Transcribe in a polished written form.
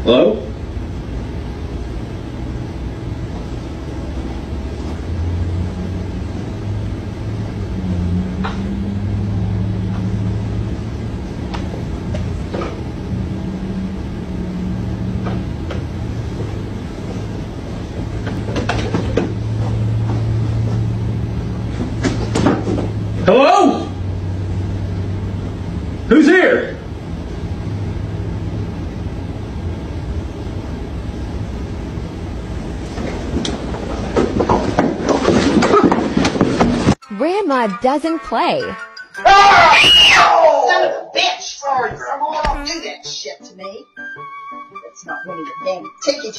Hello? Hello? Who's here? Grandma doesn't play. Oh, son of a bitch! Sorry, Grandma. Don't do that shit to me. That's not one of your damn tickets.